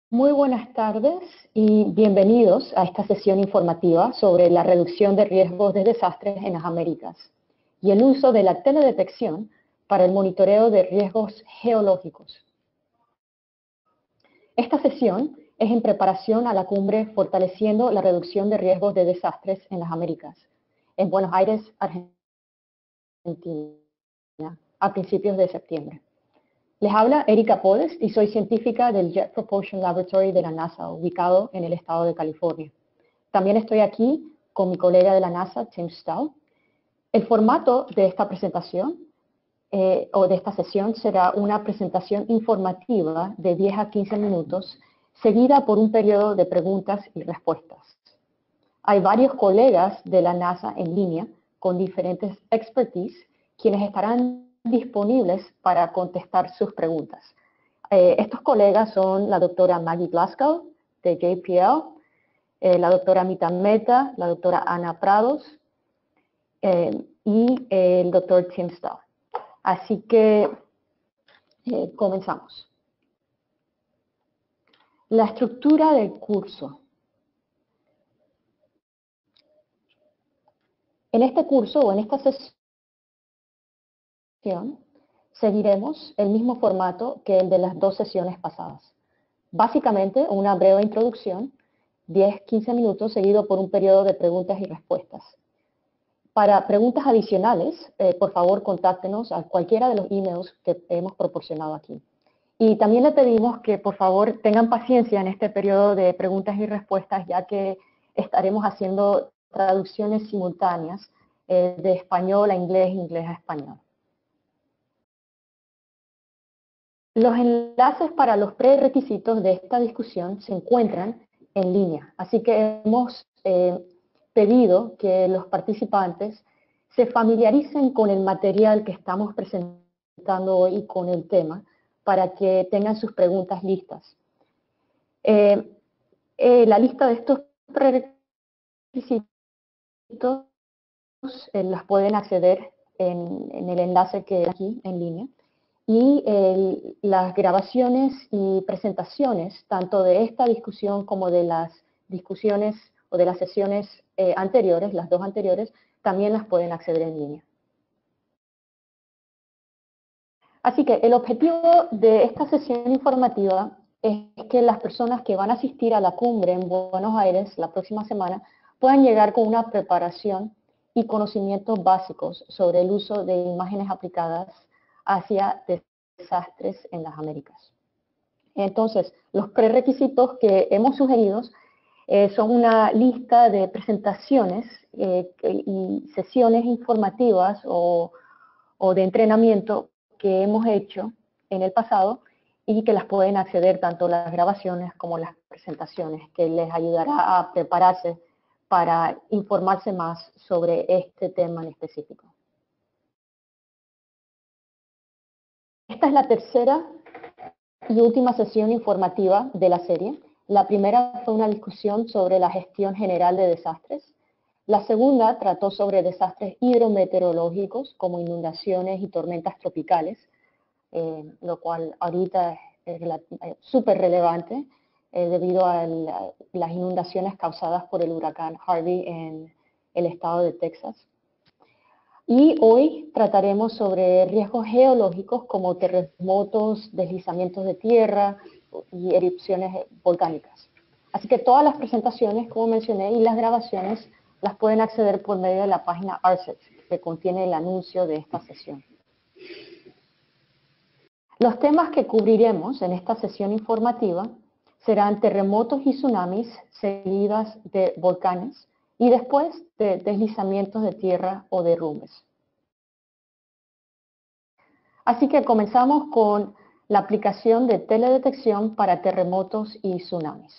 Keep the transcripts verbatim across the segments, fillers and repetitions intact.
Muy buenas tardes y bienvenidos a esta sesión informativa sobre la reducción de riesgos de desastres en las Américas y el uso de la teledetección para el monitoreo de riesgos geológicos. Esta sesión es en preparación a la cumbre Fortaleciendo la reducción de riesgos de desastres en las Américas, en Buenos Aires, Argentina, a principios de septiembre. Les habla Erika Podes y soy científica del Jet Propulsion Laboratory de la NASA, ubicado en el estado de California. También estoy aquí con mi colega de la NASA, Tim Stahl. El formato de esta presentación eh, o de esta sesión será una presentación informativa de diez a quince minutos, seguida por un periodo de preguntas y respuestas. Hay varios colegas de la NASA en línea con diferentes expertise, quienes estarán disponibles para contestar sus preguntas. Eh, estos colegas son la doctora Maggie Glasgow, de J P L, eh, la doctora Mita Mehta, la doctora Ana Prados eh, y eh, el doctor Tim Stahl. Así que eh, comenzamos. La estructura del curso. En este curso o en esta sesión, seguiremos el mismo formato que el de las dos sesiones pasadas. Básicamente, una breve introducción, diez a quince minutos, seguido por un periodo de preguntas y respuestas. Para preguntas adicionales, eh, por favor, contáctenos a cualquiera de los emails que hemos proporcionado aquí. Y también le pedimos que, por favor, tengan paciencia en este periodo de preguntas y respuestas, ya que estaremos haciendo traducciones simultáneas eh, de español a inglés, inglés a español. Los enlaces para los prerequisitos de esta discusión se encuentran en línea, así que hemos eh, pedido que los participantes se familiaricen con el material que estamos presentando hoy y con el tema para que tengan sus preguntas listas. Eh, eh, la lista de estos prerequisitos eh, las pueden acceder en, en el enlace que hay aquí en línea. Y el, las grabaciones y presentaciones, tanto de esta discusión como de las discusiones o de las sesiones eh, anteriores, las dos anteriores, también las pueden acceder en línea. Así que el objetivo de esta sesión informativa es que las personas que van a asistir a la cumbre en Buenos Aires la próxima semana puedan llegar con una preparación y conocimientos básicos sobre el uso de imágenes aplicadas hacia desastres en las Américas. Entonces, los prerequisitos que hemos sugerido eh, son una lista de presentaciones eh, y sesiones informativas o, o de entrenamiento que hemos hecho en el pasado y que las pueden acceder tanto las grabaciones como las presentaciones, que les ayudará a prepararse para informarse más sobre este tema en específico. Esta es la tercera y última sesión informativa de la serie. La primera fue una discusión sobre la gestión general de desastres. La segunda trató sobre desastres hidrometeorológicos como inundaciones y tormentas tropicales, eh, lo cual ahorita es súper relevante eh, debido a la, las inundaciones causadas por el huracán Harvey en el estado de Texas. Y hoy trataremos sobre riesgos geológicos como terremotos, deslizamientos de tierra y erupciones volcánicas. Así que todas las presentaciones, como mencioné, y las grabaciones las pueden acceder por medio de la página A R C E T, que contiene el anuncio de esta sesión. Los temas que cubriremos en esta sesión informativa serán terremotos y tsunamis seguidas de volcanes, y después de deslizamientos de tierra o derrumbes. Así que comenzamos con la aplicación de teledetección para terremotos y tsunamis.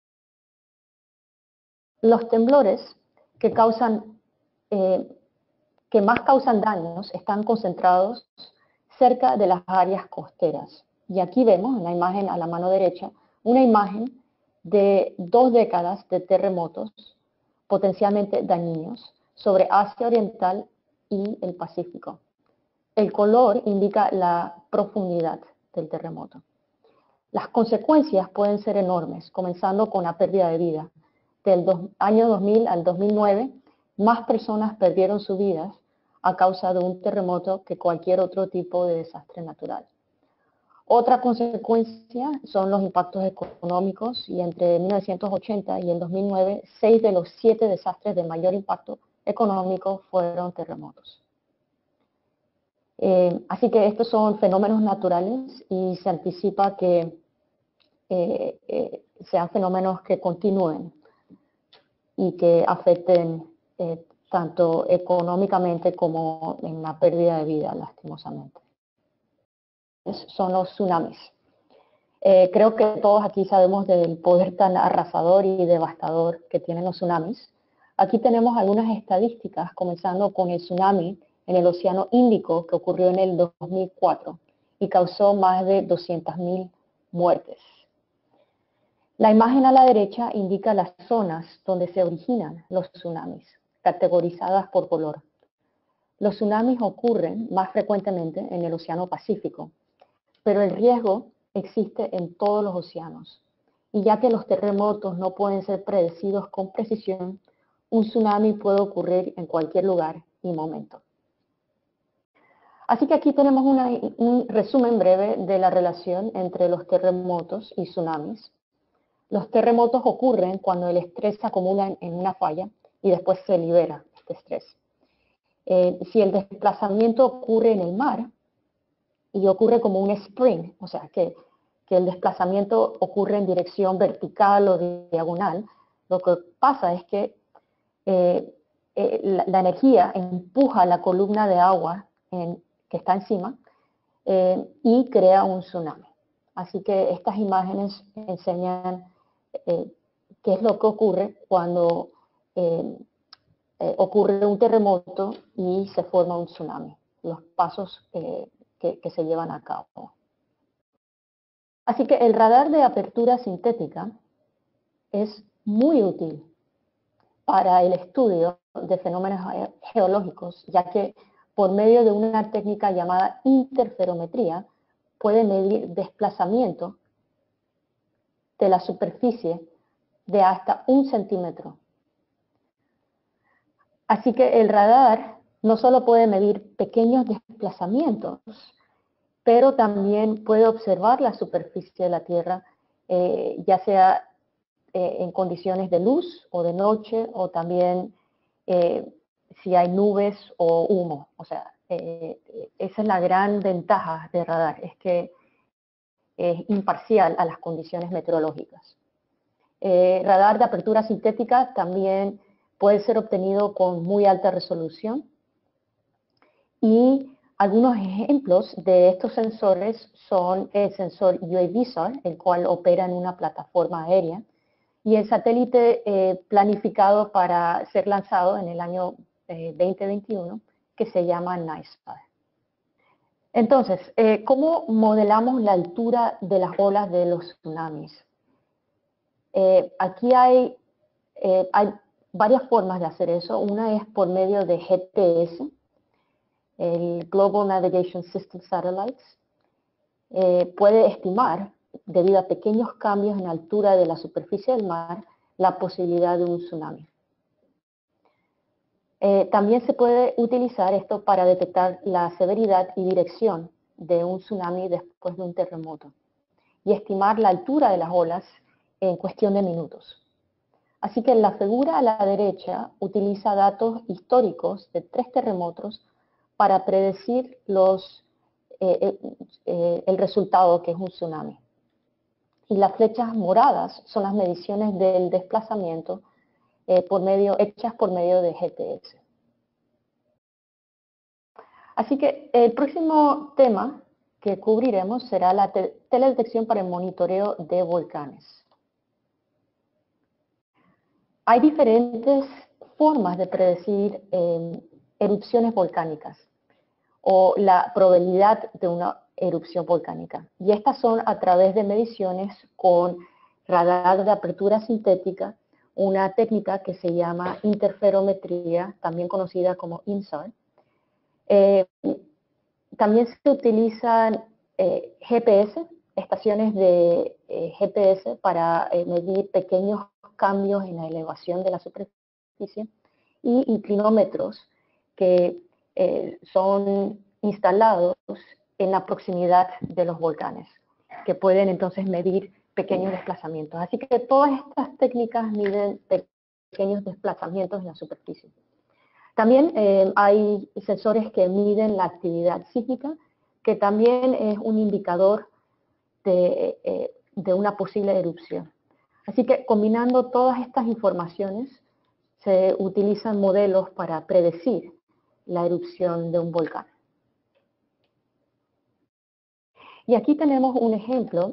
Los temblores que, causan, eh, que más causan daños están concentrados cerca de las áreas costeras. Y aquí vemos en la imagen a la mano derecha una imagen de dos décadas de terremotos potencialmente dañinos sobre Asia Oriental y el Pacífico. El color indica la profundidad del terremoto. Las consecuencias pueden ser enormes, comenzando con la pérdida de vida. Del dos, año dos mil al dos mil nueve, más personas perdieron sus vidas a causa de un terremoto que cualquier otro tipo de desastre natural. Otra consecuencia son los impactos económicos, y entre mil novecientos ochenta y el dos mil nueve, seis de los siete desastres de mayor impacto económico fueron terremotos. Eh, así que estos son fenómenos naturales y se anticipa que eh, eh, sean fenómenos que continúen y que afecten eh, tanto económicamente como en la pérdida de vida, lastimosamente. Son los tsunamis. Eh, creo que todos aquí sabemos del poder tan arrasador y devastador que tienen los tsunamis. Aquí tenemos algunas estadísticas, comenzando con el tsunami en el Océano Índico que ocurrió en el dos mil cuatro y causó más de doscientas mil muertes. La imagen a la derecha indica las zonas donde se originan los tsunamis, categorizadas por color. Los tsunamis ocurren más frecuentemente en el Océano Pacífico, pero el riesgo existe en todos los océanos. Y ya que los terremotos no pueden ser predecidos con precisión, un tsunami puede ocurrir en cualquier lugar y momento. Así que aquí tenemos una, un resumen breve de la relación entre los terremotos y tsunamis. Los terremotos ocurren cuando el estrés se acumula en una falla y después se libera este estrés. Eh, si el desplazamiento ocurre en el mar y ocurre como un spring, o sea, que, que el desplazamiento ocurre en dirección vertical o diagonal, lo que pasa es que eh, eh, la, la energía empuja la columna de agua en, que está encima eh, y crea un tsunami. Así que estas imágenes enseñan Eh, qué es lo que ocurre cuando eh, eh, ocurre un terremoto y se forma un tsunami, los pasos eh, que, que se llevan a cabo. Así que el radar de apertura sintética es muy útil para el estudio de fenómenos geológicos, ya que por medio de una técnica llamada interferometría puede medir desplazamiento de la superficie de hasta un centímetro. Así que el radar no solo puede medir pequeños desplazamientos, pero también puede observar la superficie de la Tierra, eh, ya sea eh, en condiciones de luz o de noche, o también eh, si hay nubes o humo. O sea, eh, esa es la gran ventaja del radar, es que es imparcial a las condiciones meteorológicas. Eh, radar de apertura sintética también puede ser obtenido con muy alta resolución, y algunos ejemplos de estos sensores son el sensor U A V SAR, el cual opera en una plataforma aérea, y el satélite eh, planificado para ser lanzado en el año eh, veinte veintiuno, que se llama NICER. Entonces, eh, ¿cómo modelamos la altura de las olas de los tsunamis? Eh, aquí hay, eh, hay varias formas de hacer eso. Una es por medio de G P S, el Global Navigation System Satellites. Eh, puede estimar, debido a pequeños cambios en la altura de la superficie del mar, la posibilidad de un tsunami. Eh, también se puede utilizar esto para detectar la severidad y dirección de un tsunami después de un terremoto y estimar la altura de las olas en cuestión de minutos. Así que la figura a la derecha utiliza datos históricos de tres terremotos para predecir los, eh, eh, el resultado, que es un tsunami. Y las flechas moradas son las mediciones del desplazamiento eh, por medio, hechas por medio de G P S. Así que el próximo tema que cubriremos será la te teledetección para el monitoreo de volcanes. Hay diferentes formas de predecir eh, erupciones volcánicas o la probabilidad de una erupción volcánica. Y estas son a través de mediciones con radar de apertura sintética, una técnica que se llama interferometría, también conocida como INSAR. Eh, también se utilizan eh, G P S, estaciones de eh, G P S para eh, medir pequeños cambios en la elevación de la superficie, y inclinómetros que eh, son instalados en la proximidad de los volcanes, que pueden entonces medir pequeños desplazamientos. Así que todas estas técnicas miden pequeños desplazamientos en la superficie. También eh, hay sensores que miden la actividad sísmica, que también es un indicador de, eh, de una posible erupción. Así que combinando todas estas informaciones, se utilizan modelos para predecir la erupción de un volcán. Y aquí tenemos un ejemplo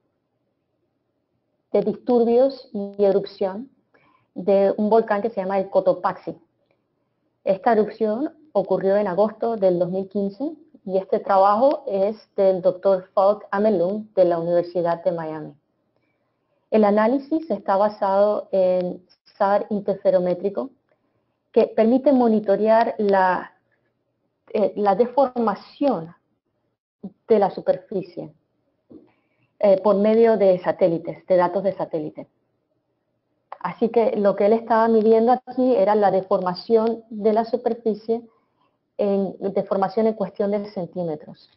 de disturbios y erupción de un volcán que se llama el Cotopaxi. Esta erupción ocurrió en agosto del dos mil quince y este trabajo es del doctor Falk Amelung de la Universidad de Miami. El análisis está basado en S A R interferométrico que permite monitorear la, eh, la deformación de la superficie eh, por medio de satélites, de datos de satélite. Así que lo que él estaba midiendo aquí era la deformación de la superficie, en, deformación en cuestión de centímetros.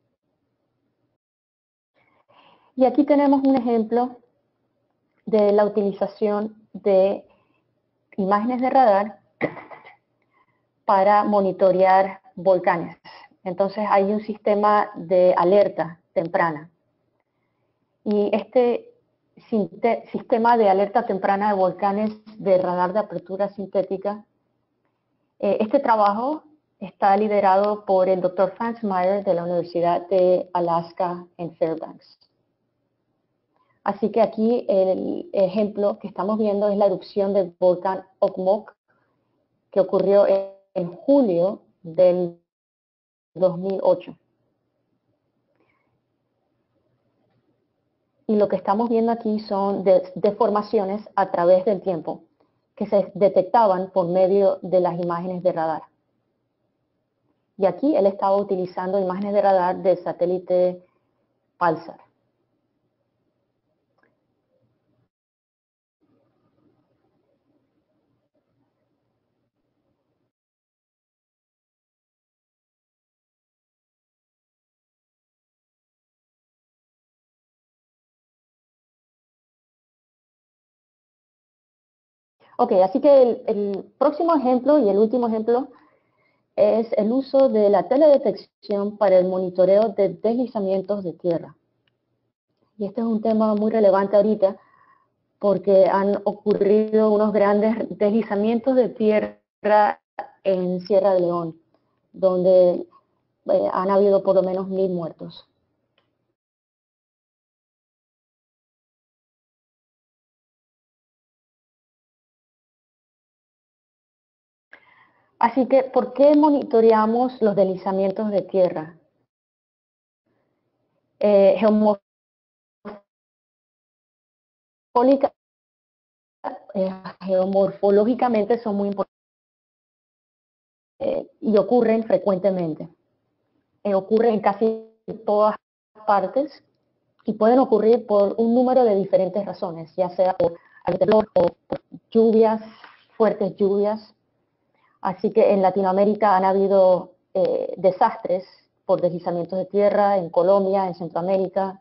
Y aquí tenemos un ejemplo de la utilización de imágenes de radar para monitorear volcanes. Entonces hay un sistema de alerta temprana. Y este sistema de alerta temprana de volcanes de radar de apertura sintética, eh, este trabajo está liderado por el doctor Franz Meyer de la Universidad de Alaska en Fairbanks. Así que aquí el ejemplo que estamos viendo es la erupción del volcán Okmok, que ocurrió en, en julio del dos mil ocho. Y lo que estamos viendo aquí son deformaciones a través del tiempo que se detectaban por medio de las imágenes de radar. Y aquí él estaba utilizando imágenes de radar del satélite Pulsar. Ok, así que el, el próximo ejemplo y el último ejemplo es el uso de la teledetección para el monitoreo de deslizamientos de tierra. Y este es un tema muy relevante ahorita porque han ocurrido unos grandes deslizamientos de tierra en Sierra de León, donde eh, han habido por lo menos mil muertos. Así que, ¿por qué monitoreamos los deslizamientos de tierra? Eh, eh, geomorfológicamente son muy importantes eh, y ocurren frecuentemente. Eh, ocurren en casi todas partes y pueden ocurrir por un número de diferentes razones, ya sea por temblor o por lluvias, fuertes lluvias. Así que en Latinoamérica han habido eh, desastres por deslizamientos de tierra, en Colombia, en Centroamérica,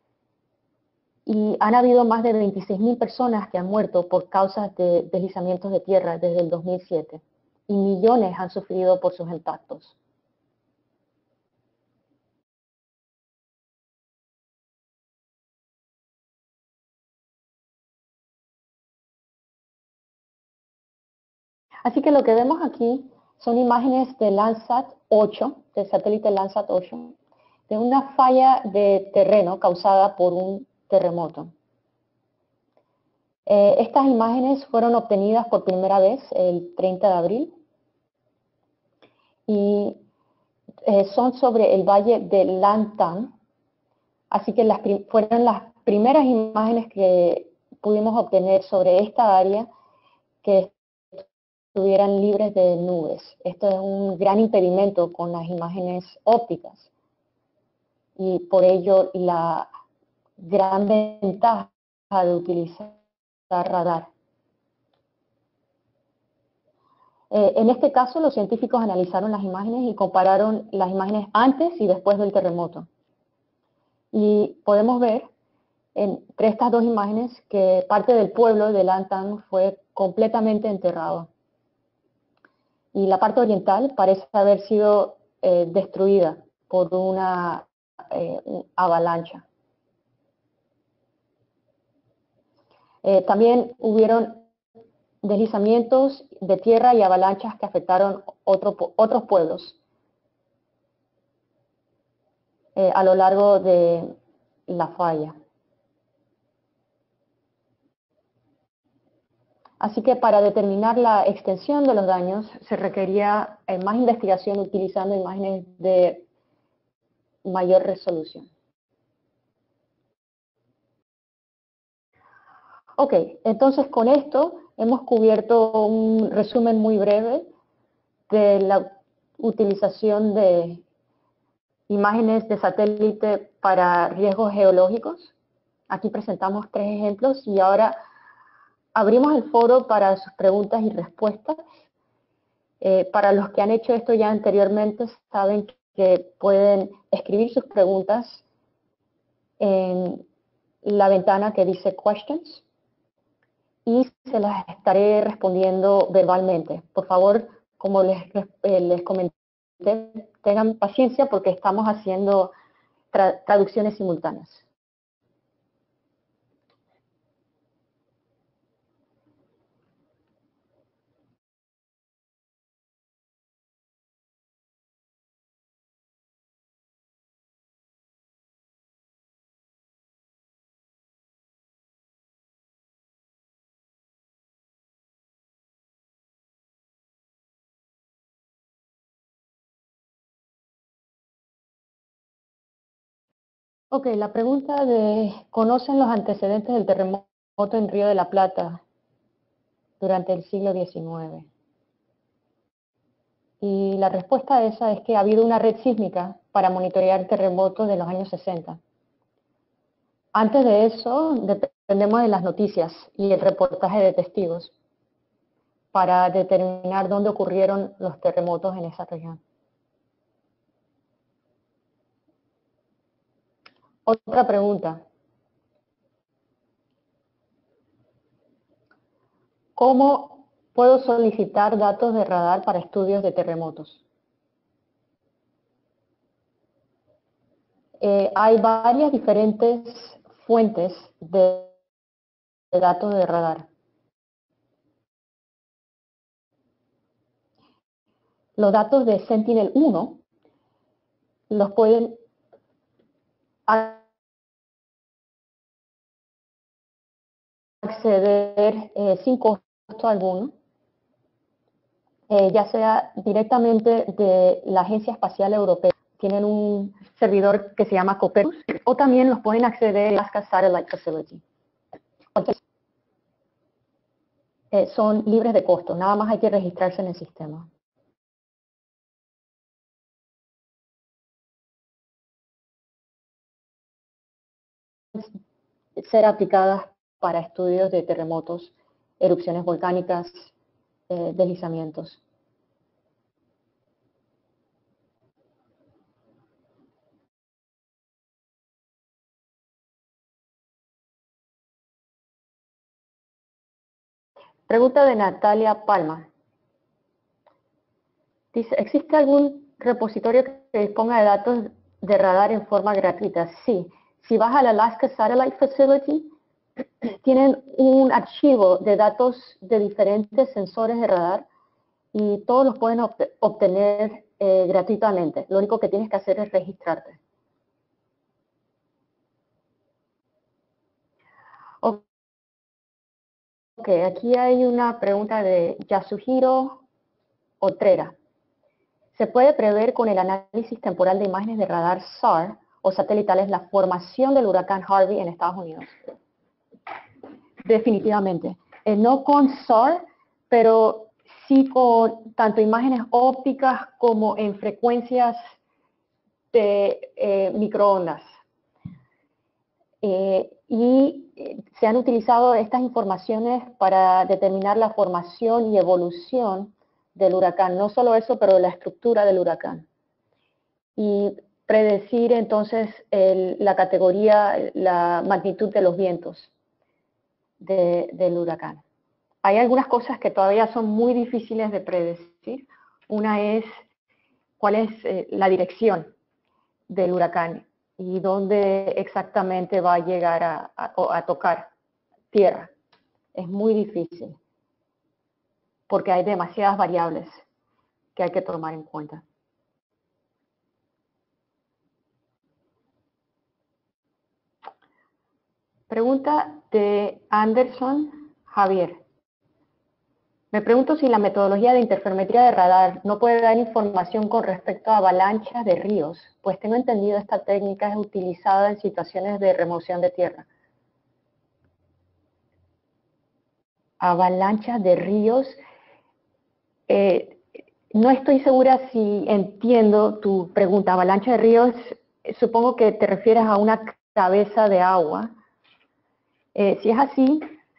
y han habido más de veintiséis mil personas que han muerto por causas de deslizamientos de tierra desde el dos mil siete, y millones han sufrido por sus impactos. Así que lo que vemos aquí son imágenes de Landsat ocho, del satélite Landsat ocho, de una falla de terreno causada por un terremoto. Eh, estas imágenes fueron obtenidas por primera vez el treinta de abril y eh, son sobre el valle de Langtang, así que las fueron las primeras imágenes que pudimos obtener sobre esta área que estuvieran libres de nubes. Esto es un gran impedimento con las imágenes ópticas y por ello la gran ventaja de utilizar radar. Eh, en este caso, los científicos analizaron las imágenes y compararon las imágenes antes y después del terremoto. Y podemos ver entre estas dos imágenes que parte del pueblo de Lantang fue completamente enterrado. Y la parte oriental parece haber sido eh, destruida por una eh, avalancha. Eh, también hubieron deslizamientos de tierra y avalanchas que afectaron otro, otros pueblos eh, a lo largo de la falla. Así que para determinar la extensión de los daños se requería eh, más investigación utilizando imágenes de mayor resolución. Ok, entonces con esto hemos cubierto un resumen muy breve de la utilización de imágenes de satélite para riesgos geológicos. Aquí presentamos tres ejemplos y ahora abrimos el foro para sus preguntas y respuestas. Eh, para los que han hecho esto ya anteriormente, saben que pueden escribir sus preguntas en la ventana que dice Questions y se las estaré respondiendo verbalmente. Por favor, como les, eh, les comenté, tengan paciencia porque estamos haciendo tra traducciones simultáneas. Ok, la pregunta de, ¿conocen los antecedentes del terremoto en Río de la Plata durante el siglo diecinueve? Y la respuesta a esa es que ha habido una red sísmica para monitorear terremotos de los años sesenta. Antes de eso, dependemos de las noticias y el reportaje de testigos para determinar dónde ocurrieron los terremotos en esa región. Otra pregunta. ¿Cómo puedo solicitar datos de radar para estudios de terremotos? Eh, hay varias diferentes fuentes de, de datos de radar. Los datos de Sentinel uno los pueden acceder eh, sin costo alguno, eh, ya sea directamente de la Agencia Espacial Europea. Tienen un servidor que se llama Copernicus, o también los pueden acceder a Alaska Satellite Facility. Entonces, eh, son libres de costo, nada más hay que registrarse en el sistema. Ser aplicadas para estudios de terremotos, erupciones volcánicas, eh, deslizamientos. Pregunta de Natalia Palma. Dice, ¿existe algún repositorio que disponga de datos de radar en forma gratuita? Sí. Si vas al Alaska Satellite Facility, tienen un archivo de datos de diferentes sensores de radar y todos los pueden obtener eh, gratuitamente. Lo único que tienes que hacer es registrarte. Ok, aquí hay una pregunta de Yasuhiro Otrera. ¿Se puede prever con el análisis temporal de imágenes de radar S A R o satelitales la formación del huracán Harvey en Estados Unidos? Definitivamente. Eh, no con S A R, pero sí con tanto imágenes ópticas como en frecuencias de eh, microondas. Eh, y eh, se han utilizado estas informaciones para determinar la formación y evolución del huracán. No solo eso, pero la estructura del huracán. Y predecir entonces el, la categoría, la magnitud de los vientos de, del huracán. Hay algunas cosas que todavía son muy difíciles de predecir. Una es cuál es eh, la dirección del huracán y dónde exactamente va a llegar a, a, a tocar tierra. Es muy difícil porque hay demasiadas variables que hay que tomar en cuenta. Pregunta de Anderson Javier. Me pregunto si la metodología de interferometría de radar no puede dar información con respecto a avalanchas de ríos, pues tengo entendido esta técnica es utilizada en situaciones de remoción de tierra. Avalanchas de ríos. Eh, no estoy segura si entiendo tu pregunta. Avalancha de ríos, supongo que te refieres a una cabeza de agua. Eh, si es así,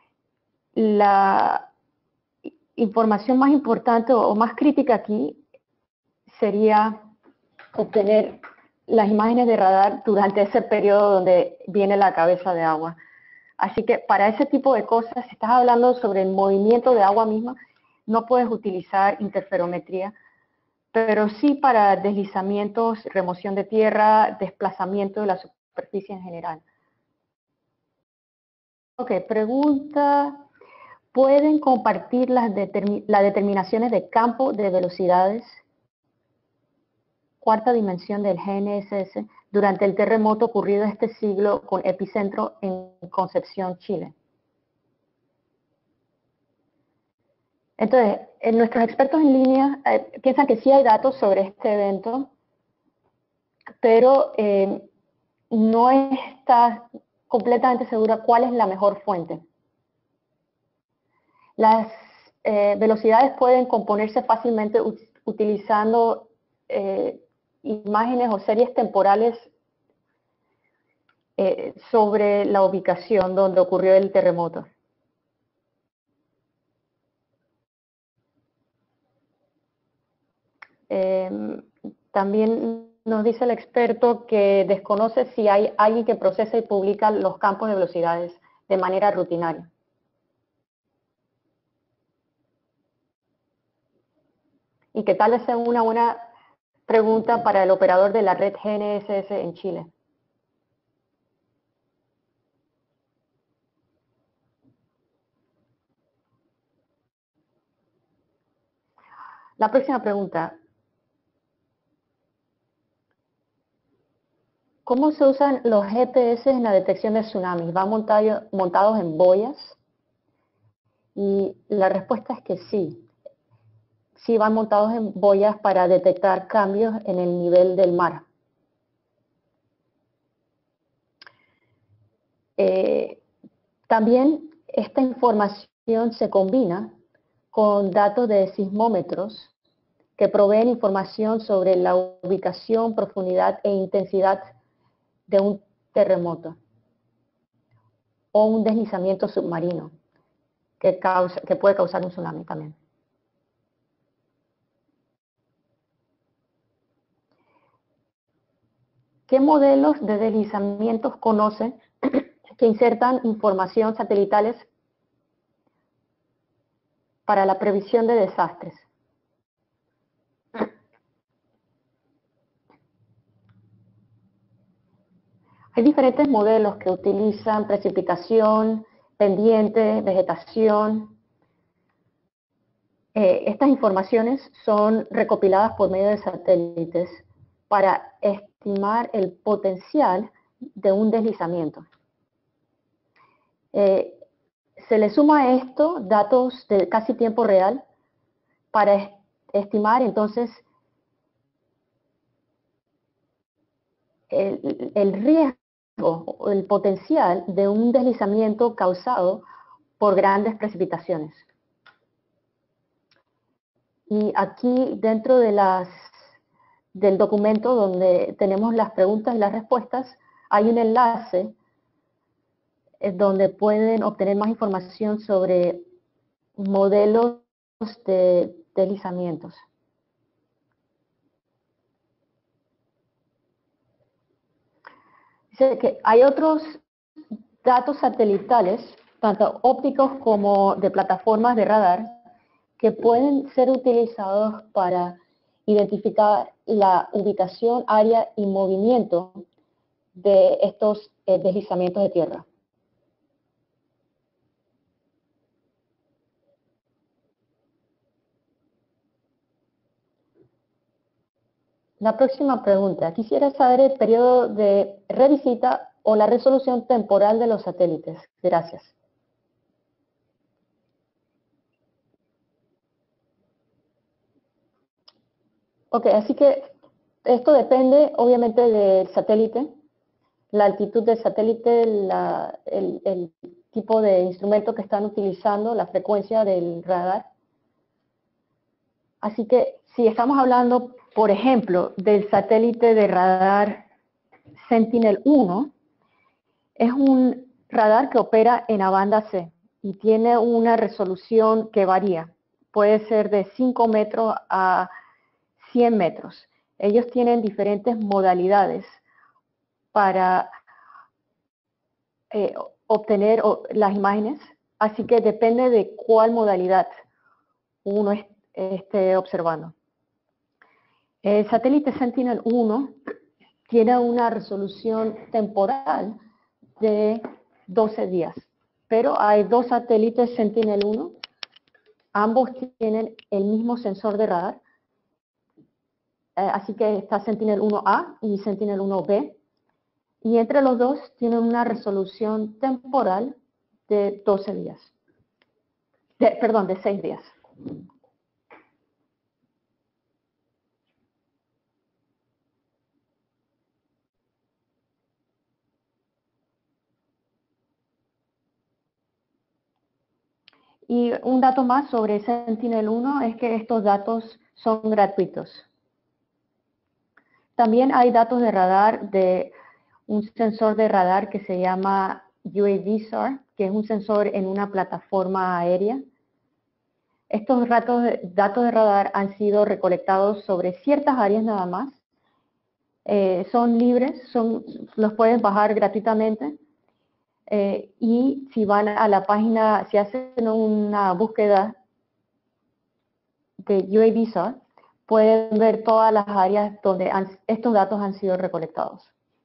la información más importante o más crítica aquí sería obtener las imágenes de radar durante ese periodo donde viene la cabeza de agua. Así que para ese tipo de cosas, si estás hablando sobre el movimiento de agua misma, no puedes utilizar interferometría, pero sí para deslizamientos, remoción de tierra, desplazamiento de la superficie en general. Ok, pregunta. ¿Pueden compartir las, determin las determinaciones de campo de velocidades, cuarta dimensión del G N S S, durante el terremoto ocurrido este siglo con epicentro en Concepción, Chile? Entonces, en nuestros expertos en línea eh, piensan que sí hay datos sobre este evento, pero eh, no está completamente segura cuál es la mejor fuente. Las eh, velocidades pueden componerse fácilmente utilizando eh, imágenes o series temporales eh, sobre la ubicación donde ocurrió el terremoto. Eh, también nos dice el experto que desconoce si hay alguien que procesa y publica los campos de velocidades de manera rutinaria. Y que tal vez sea una buena pregunta para el operador de la red G N S S en Chile. La próxima pregunta. ¿Cómo se usan los G P S en la detección de tsunamis? ¿Van montado, montados en boyas? Y la respuesta es que sí. Sí van montados en boyas para detectar cambios en el nivel del mar. Eh, también esta información se combina con datos de sismómetros que proveen información sobre la ubicación, profundidad e intensidad de un terremoto o un deslizamiento submarino que, causa, que puede causar un tsunami también. ¿Qué modelos de deslizamientos conocen que insertan información satelitales para la previsión de desastres? Hay diferentes modelos que utilizan precipitación, pendiente, vegetación. Eh, estas informaciones son recopiladas por medio de satélites para estimar el potencial de un deslizamiento. Eh, se le suma a esto datos de casi tiempo real para est estimar entonces el, el riesgo o el potencial de un deslizamiento causado por grandes precipitaciones. Y aquí dentro de las, del documento donde tenemos las preguntas y las respuestas, hay un enlace eh, donde pueden obtener más información sobre modelos de deslizamientos. Dice que hay otros datos satelitales, tanto ópticos como de plataformas de radar, que pueden ser utilizados para identificar la ubicación, área y movimiento de estos eh, deslizamientos de tierra. La próxima pregunta. Quisiera saber el periodo de revisita o la resolución temporal de los satélites. Gracias. Ok, así que esto depende obviamente del satélite, la altitud del satélite, la, el, el tipo de instrumento que están utilizando, la frecuencia del radar. Así que si estamos hablando, por ejemplo, del satélite de radar Sentinel uno, es un radar que opera en la banda C y tiene una resolución que varía. Puede ser de cinco metros a cien metros. Ellos tienen diferentes modalidades para eh, obtener las imágenes, así que depende de cuál modalidad uno est esté observando. El satélite Sentinel uno tiene una resolución temporal de doce días, pero hay dos satélites Sentinel uno, ambos tienen el mismo sensor de radar, eh, así que está Sentinel uno A y Sentinel uno B, y entre los dos tienen una resolución temporal de doce días, de, perdón, de seis días. Y un dato más sobre Sentinel uno es que estos datos son gratuitos. También hay datos de radar de un sensor de radar que se llama U A V S A R, que es un sensor en una plataforma aérea. Estos datos de, datos de radar han sido recolectados sobre ciertas áreas nada más. Eh, son libres, son, los pueden bajar gratuitamente. Eh, y si van a la página, si hacen una búsqueda de U A V S A R, pueden ver todas las áreas donde han, estos datos han sido recolectados.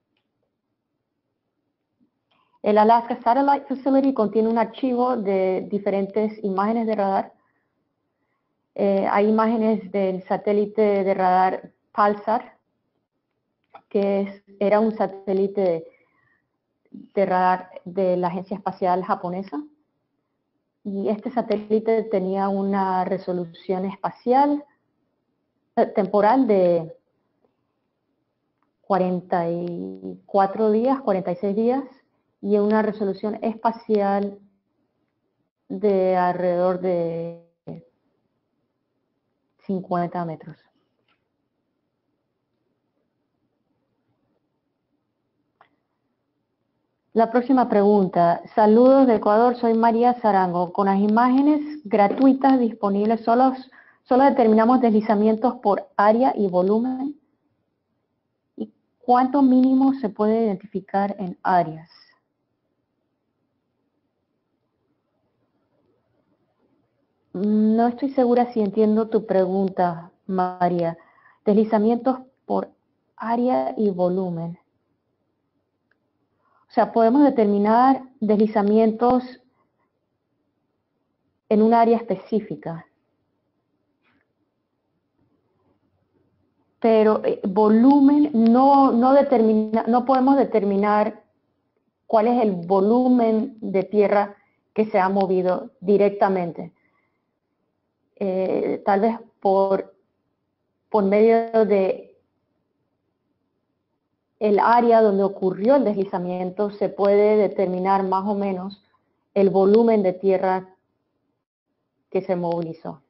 El Alaska Satellite Facility contiene un archivo de diferentes imágenes de radar. Eh, hay imágenes del satélite de radar Pulsar, que es, era un satélite de, de radar de la Agencia Espacial Japonesa. Y este satélite tenía una resolución espacial eh, temporal de cuarenta y cuatro días, cuarenta y seis días, y una resolución espacial de alrededor de cincuenta metros. La próxima pregunta. Saludos de Ecuador, soy María Zarango. Con las imágenes gratuitas disponibles, solo, solo determinamos deslizamientos por área y volumen. ¿Y cuánto mínimo se puede identificar en áreas? No estoy segura si entiendo tu pregunta, María. Deslizamientos por área y volumen. O sea, podemos determinar deslizamientos en un área específica. Pero eh, volumen no, no, determina, no podemos determinar cuál es el volumen de tierra que se ha movido directamente. Eh, tal vez por, por medio de el área donde ocurrió el deslizamiento se puede determinar más o menos el volumen de tierra que se movilizó.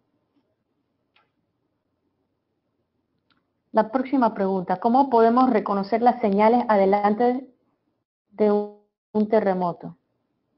La próxima pregunta, ¿cómo podemos reconocer las señales adelante de un, un terremoto?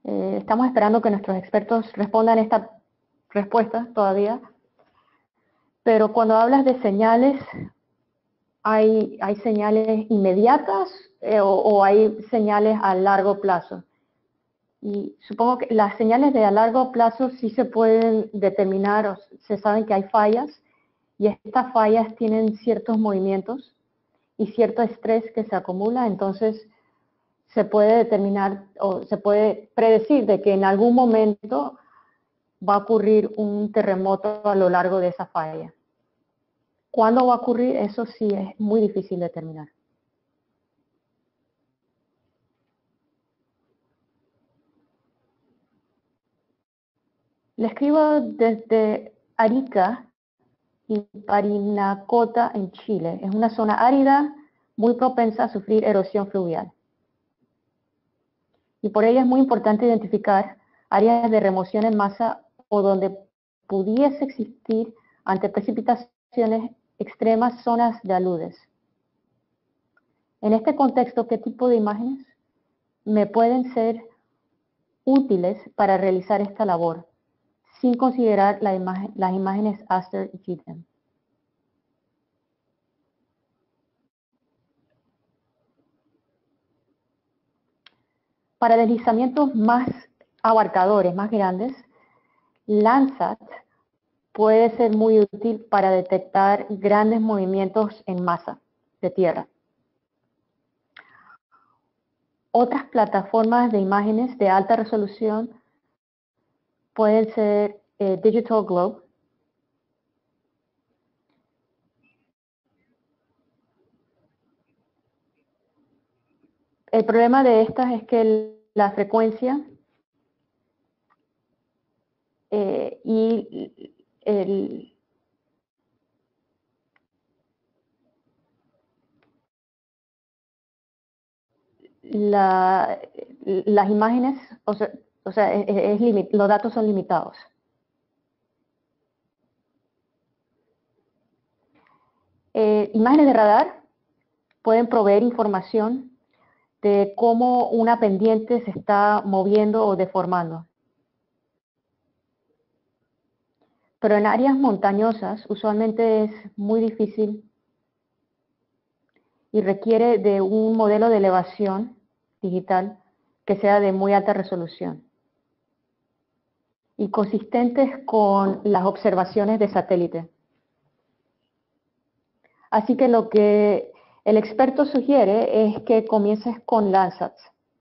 Eh, estamos esperando que nuestros expertos respondan esta respuesta todavía. Pero cuando hablas de señales, ¿hay, hay señales inmediatas eh, o, o hay señales a largo plazo? Y supongo que las señales de a largo plazo sí se pueden determinar, o se saben que hay fallas, y estas fallas tienen ciertos movimientos y cierto estrés que se acumula, entonces se puede determinar o se puede predecir de que en algún momento va a ocurrir un terremoto a lo largo de esa falla. ¿Cuándo va a ocurrir? Eso sí es muy difícil determinar. Le escribo desde Arica y Parinacota en Chile. Es una zona árida muy propensa a sufrir erosión fluvial. Y por ello es muy importante identificar áreas de remoción en masa o donde pudiese existir ante precipitaciones extremas zonas de aludes. En este contexto, ¿qué tipo de imágenes me pueden ser útiles para realizar esta labor, sin considerar la imagen, las imágenes Aster y G-TEM? Para deslizamientos más abarcadores, más grandes, Landsat puede ser muy útil para detectar grandes movimientos en masa de tierra. Otras plataformas de imágenes de alta resolución pueden ser eh, Digital Globe. El problema de estas es que el, la frecuencia eh, y el, la, las imágenes, o sea, o sea es, es limit, los datos son limitados. Eh, imágenes de radar pueden proveer información de cómo una pendiente se está moviendo o deformando. Pero en áreas montañosas usualmente es muy difícil y requiere de un modelo de elevación digital que sea de muy alta resolución y consistentes con las observaciones de satélite. Así que lo que el experto sugiere es que comiences con Landsat,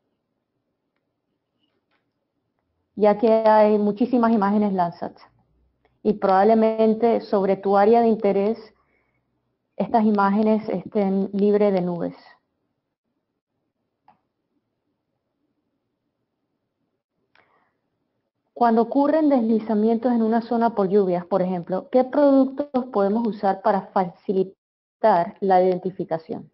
ya que hay muchísimas imágenes Landsat y probablemente sobre tu área de interés estas imágenes estén libres de nubes. Cuando ocurren deslizamientos en una zona por lluvias, por ejemplo, ¿qué productos podemos usar para facilitar la identificación?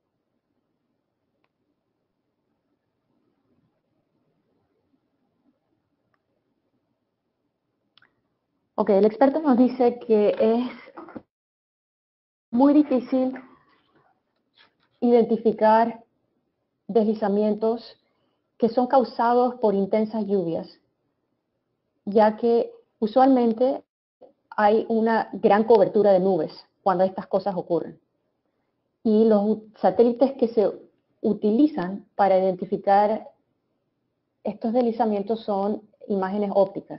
Ok, el experto nos dice que es muy difícil identificar deslizamientos que son causados por intensas lluvias, ya que usualmente hay una gran cobertura de nubes cuando estas cosas ocurren. Y los satélites que se utilizan para identificar estos deslizamientos son imágenes ópticas.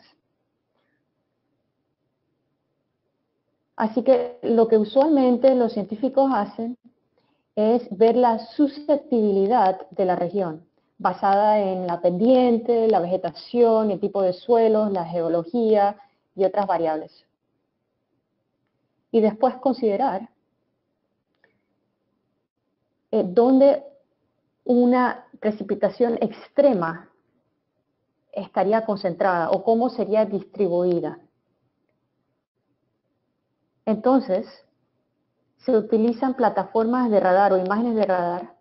Así que lo que usualmente los científicos hacen es ver la susceptibilidad de la región, basada en la pendiente, la vegetación, el tipo de suelos, la geología y otras variables. Y después considerar eh, dónde una precipitación extrema estaría concentrada o cómo sería distribuida. Entonces, se utilizan plataformas de radar o imágenes de radar,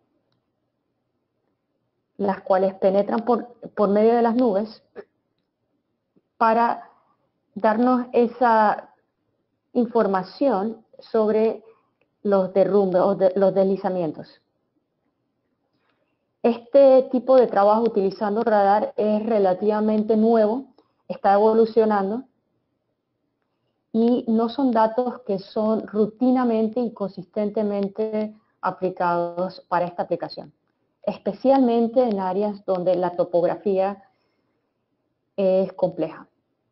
las cuales penetran por, por medio de las nubes para darnos esa información sobre los derrumbes o de, los deslizamientos. Este tipo de trabajo utilizando radar es relativamente nuevo, está evolucionando y no son datos que son rutinamente y consistentemente aplicados para esta aplicación, especialmente en áreas donde la topografía es compleja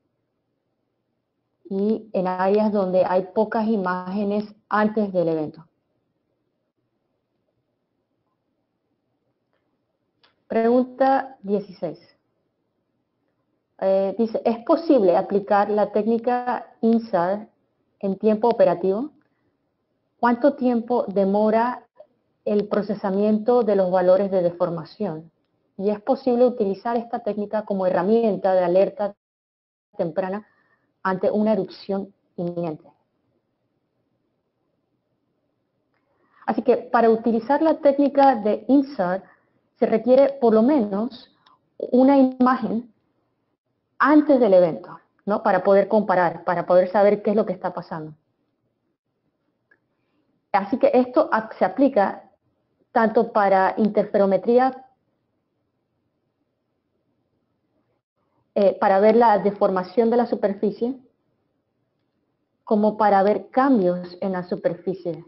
y en áreas donde hay pocas imágenes antes del evento. Pregunta dieciséis. Eh, dice, ¿es posible aplicar la técnica INSAR en tiempo operativo? ¿Cuánto tiempo demora el procesamiento de los valores de deformación? Y es posible utilizar esta técnica como herramienta de alerta temprana ante una erupción inminente. Así que para utilizar la técnica de INSAR se requiere por lo menos una imagen antes del evento, ¿no? Para poder comparar, para poder saber qué es lo que está pasando. Así que esto se aplica tanto para interferometría, eh, para ver la deformación de la superficie, como para ver cambios en la superficie.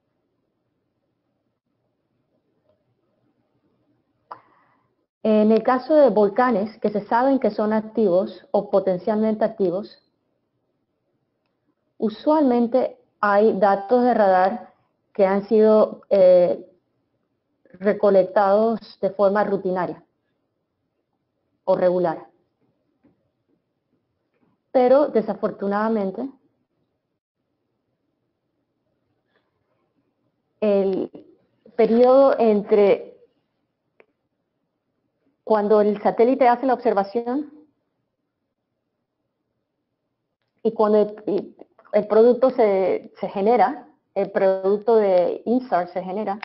En el caso de volcanes que se saben que son activos o potencialmente activos, usualmente hay datos de radar que han sido eh, recolectados de forma rutinaria o regular. Pero desafortunadamente, el periodo entre cuando el satélite hace la observación y cuando el, el producto se, se genera, el producto de INSAR se genera,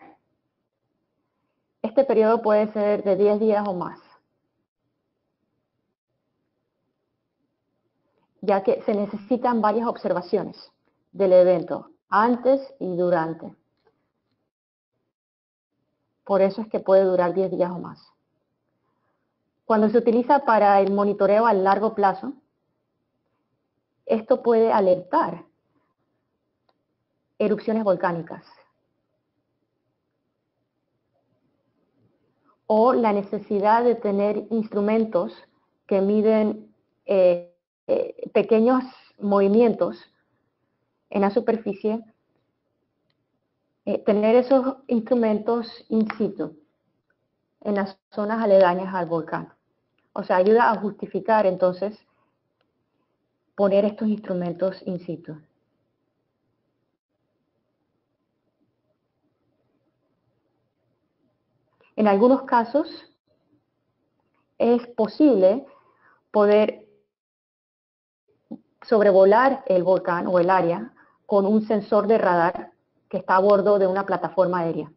este periodo puede ser de diez días o más, ya que se necesitan varias observaciones del evento, antes y durante. Por eso es que puede durar diez días o más. Cuando se utiliza para el monitoreo a largo plazo, esto puede alertar erupciones volcánicas o la necesidad de tener instrumentos que miden eh, eh, pequeños movimientos en la superficie, eh, tener esos instrumentos in situ en las zonas aledañas al volcán. O sea, ayuda a justificar entonces poner estos instrumentos in situ. En algunos casos es posible poder sobrevolar el volcán o el área con un sensor de radar que está a bordo de una plataforma aérea.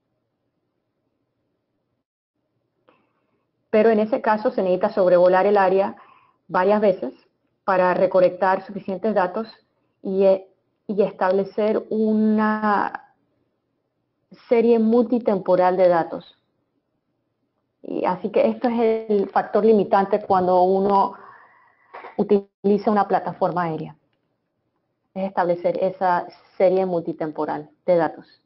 Pero en ese caso se necesita sobrevolar el área varias veces para recolectar suficientes datos y, y establecer una serie multitemporal de datos. Y así que esto es el factor limitante cuando uno utiliza una plataforma aérea. Es establecer esa serie multitemporal de datos.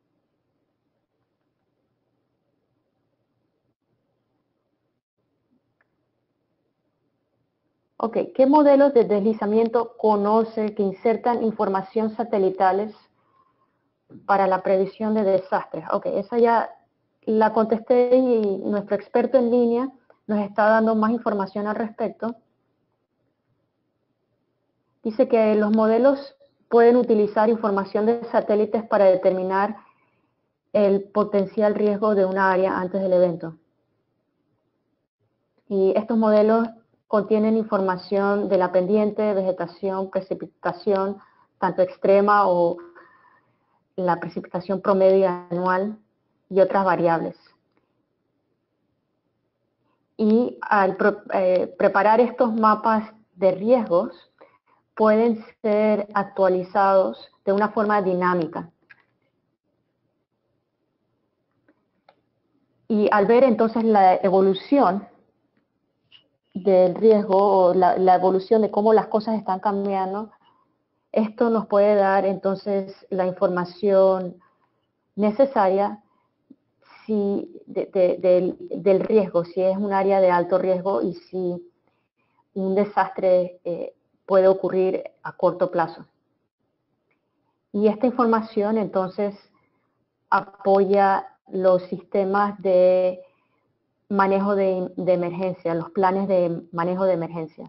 Ok, ¿qué modelos de deslizamiento conoce que insertan información satelitales para la previsión de desastres? Ok, esa ya la contesté y nuestro experto en línea nos está dando más información al respecto. Dice que los modelos pueden utilizar información de satélites para determinar el potencial riesgo de una área antes del evento. Y estos modelos contienen información de la pendiente, vegetación, precipitación, tanto extrema o la precipitación promedio anual y otras variables. Y al eh, preparar estos mapas de riesgos, pueden ser actualizados de una forma dinámica. Y al ver entonces la evolución del riesgo o la, la evolución de cómo las cosas están cambiando, esto nos puede dar entonces la información necesaria si, de, de, de, del riesgo, si es un área de alto riesgo y si un desastre eh, puede ocurrir a corto plazo. Y esta información entonces apoya los sistemas de manejo de, de emergencia, los planes de manejo de emergencia.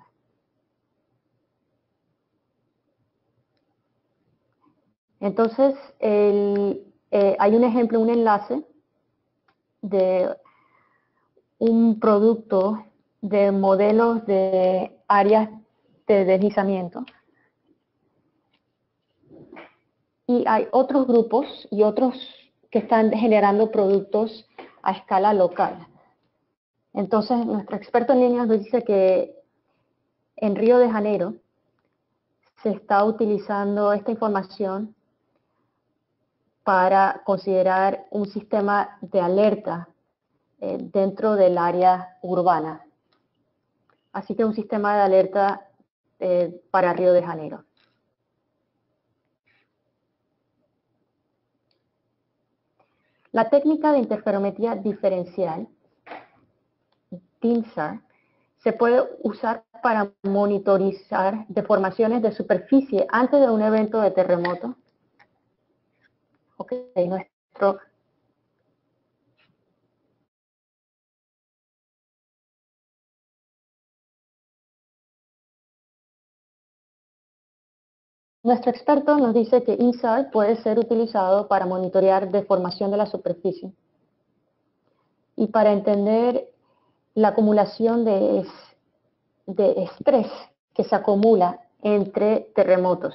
Entonces, el, eh, hay un ejemplo, un enlace de un producto de modelos de áreas de deslizamiento. Y hay otros grupos y otros que están generando productos a escala local. Entonces, nuestro experto en línea nos dice que en Río de Janeiro se está utilizando esta información para considerar un sistema de alerta eh, dentro del área urbana. Así que un sistema de alerta eh, para Río de Janeiro. La técnica de interferometría diferencial, D I N S A R, se puede usar para monitorizar deformaciones de superficie antes de un evento de terremoto. Ok, nuestro Nuestro experto nos dice que I N S A R puede ser utilizado para monitorear deformación de la superficie y para entender la acumulación de, es, de estrés que se acumula entre terremotos.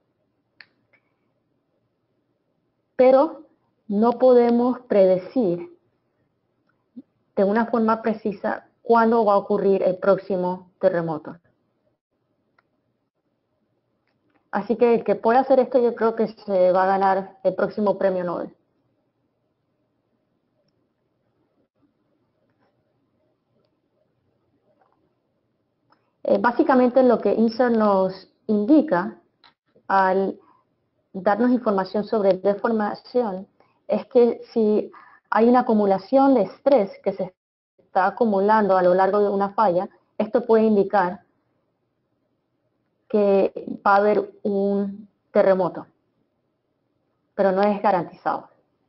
Pero no podemos predecir de una forma precisa cuándo va a ocurrir el próximo terremoto. Así que el que pueda hacer esto, yo creo que se va a ganar el próximo premio Nobel. Eh, básicamente lo que I N S A R nos indica al darnos información sobre deformación es que si hay una acumulación de estrés que se está acumulando a lo largo de una falla, esto puede indicar que va a haber un terremoto, pero no es garantizado.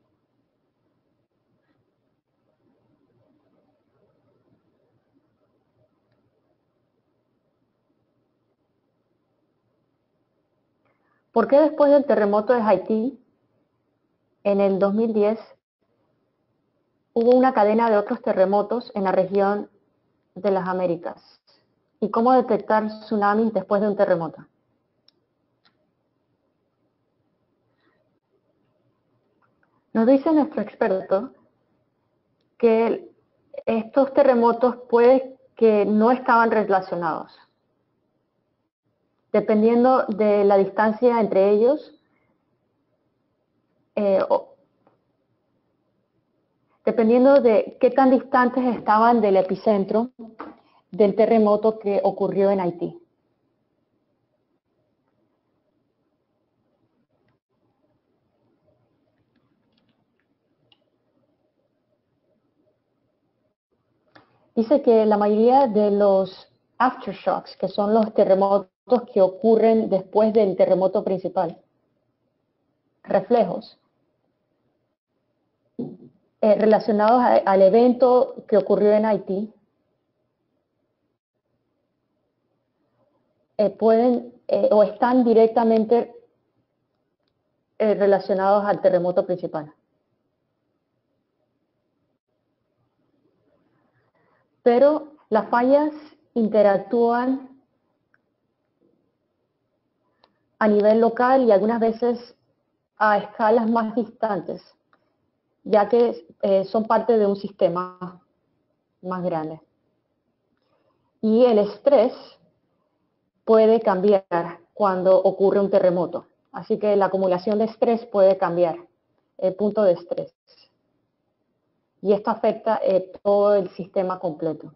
¿Por qué después del terremoto de Haití, en el dos mil diez, hubo una cadena de otros terremotos en la región de las Américas? ¿Y cómo detectar tsunamis después de un terremoto? Nos dice nuestro experto que estos terremotos puede que no estaban relacionados. Dependiendo de la distancia entre ellos, eh, o, dependiendo de qué tan distantes estaban del epicentro del terremoto que ocurrió en Haití. Dice que la mayoría de los aftershocks, que son los terremotos que ocurren después del terremoto principal, reflejos, eh, relacionados a, al evento que ocurrió en Haití, eh, pueden eh, o están directamente eh, relacionados al terremoto principal. Pero las fallas interactúan a nivel local y algunas veces a escalas más distantes, ya que eh, son parte de un sistema más grande. Y el estrés puede cambiar cuando ocurre un terremoto. Así que la acumulación de estrés puede cambiar el punto de estrés. y esto afecta eh, todo el sistema completo.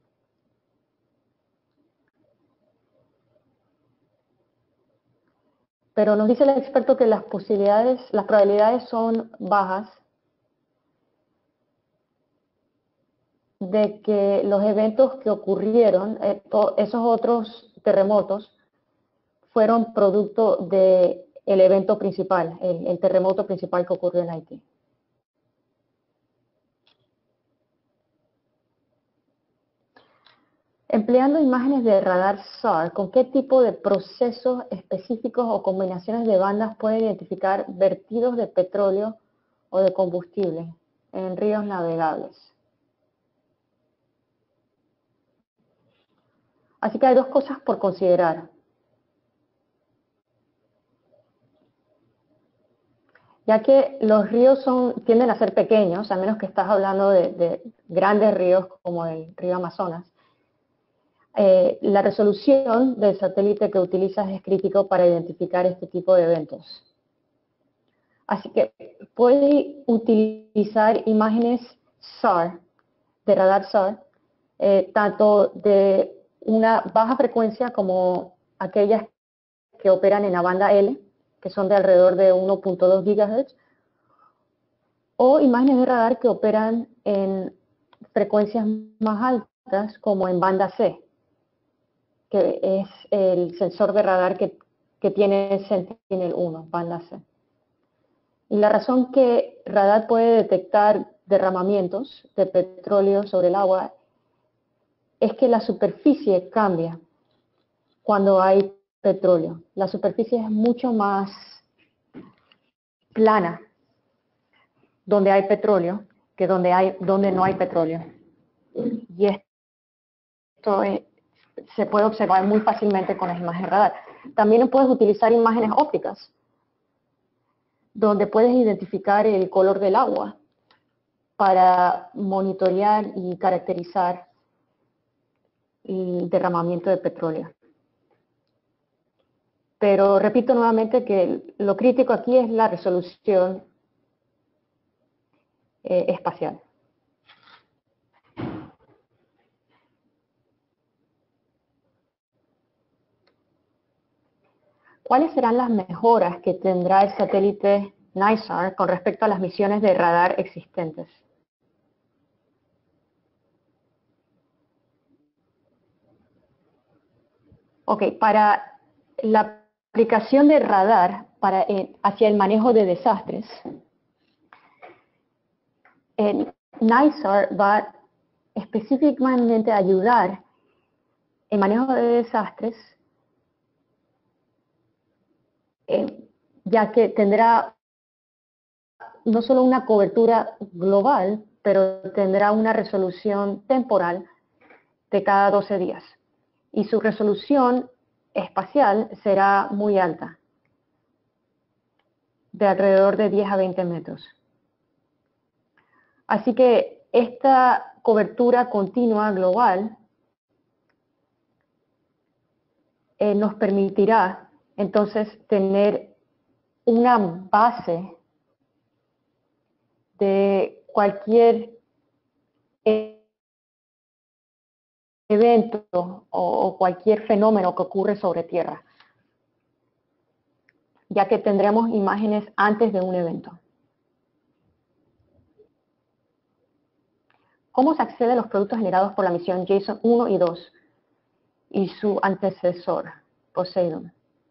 Pero nos dice el experto que las posibilidades, las probabilidades son bajas de que los eventos que ocurrieron, eh, esos otros terremotos, fueron producto del evento principal, el, el terremoto principal que ocurrió en Haití. Empleando imágenes de radar S A R, ¿con qué tipo de procesos específicos o combinaciones de bandas puede identificar vertidos de petróleo o de combustible en ríos navegables? Así que hay dos cosas por considerar. Ya que los ríos son, tienden a ser pequeños, a menos que estás hablando de, de grandes ríos como el río Amazonas, eh, la resolución del satélite que utilizas es crítico para identificar este tipo de eventos. Así que puedes utilizar imágenes S A R, de radar S A R, eh, tanto de una baja frecuencia como aquellas que operan en la banda L, que son de alrededor de uno punto dos gigahertz, o imágenes de radar que operan en frecuencias más altas, como en banda C, que es el sensor de radar que, que tiene Sentinel uno, banda C. Y la razón que radar puede detectar derramamientos de petróleo sobre el agua es que la superficie cambia cuando hay petróleo. La superficie es mucho más plana donde hay petróleo que donde, hay, donde no hay petróleo. Y esto es, se puede observar muy fácilmente con las imágenes radar. También puedes utilizar imágenes ópticas, donde puedes identificar el color del agua para monitorear y caracterizar el derramamiento de petróleo. Pero repito nuevamente que lo crítico aquí es la resolución eh, espacial. ¿Cuáles serán las mejoras que tendrá el satélite NISAR con respecto a las misiones de radar existentes? Ok, para la aplicación de radar para, eh, hacia el manejo de desastres, el NISAR va específicamente a ayudar en manejo de desastres, eh, ya que tendrá no solo una cobertura global, pero tendrá una resolución temporal de cada doce días. Y su resolución espacial será muy alta, de alrededor de diez a veinte metros. Así que esta cobertura continua global eh, nos permitirá entonces tener una base de cualquier evento o cualquier fenómeno que ocurre sobre tierra, ya que tendremos imágenes antes de un evento. ¿Cómo se accede a los productos generados por la misión JSON uno y dos y su antecesor, Poseidon?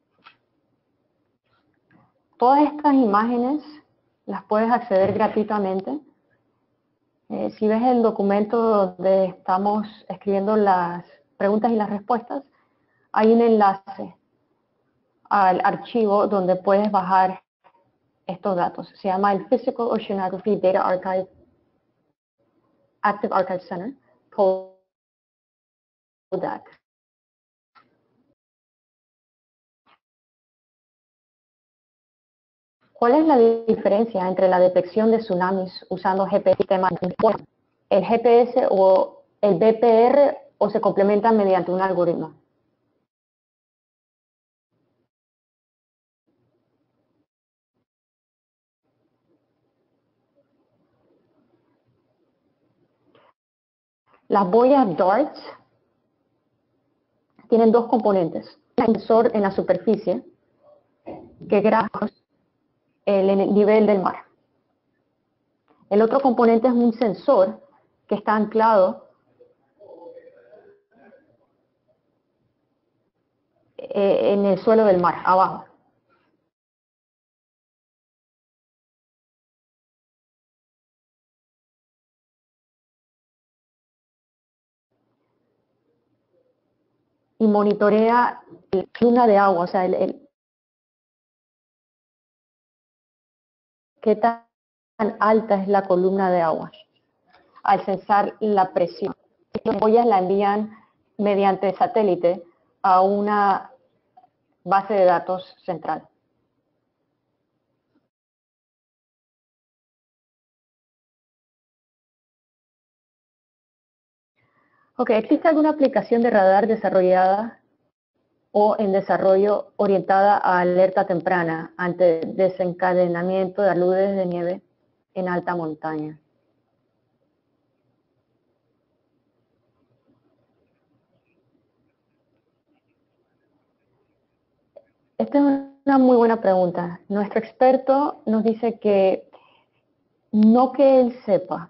Todas estas imágenes las puedes acceder gratuitamente. Eh, si ves el documento donde estamos escribiendo las preguntas y las respuestas, hay un enlace al archivo donde puedes bajar estos datos. Se llama el Physical Oceanography Data Archive, Active Archive Center, P O D A C. ¿Cuál es la diferencia entre la detección de tsunamis usando G P S y sistemas? ¿El G P S o el B P R o se complementan mediante un algoritmo? Las boyas DART tienen dos componentes. Un sensor en la superficie que graba el nivel del mar. El otro componente es un sensor que está anclado en el suelo del mar, abajo. Y monitorea la columna de agua, o sea, el, el, qué tan alta es la columna de agua al censar la presión. Las boyas la envían mediante satélite a una base de datos central. Ok, ¿existe alguna aplicación de radar desarrollada o en desarrollo orientada a alerta temprana ante desencadenamiento de aludes de nieve en alta montaña? Esta es una muy buena pregunta. Nuestro experto nos dice que no que él sepa.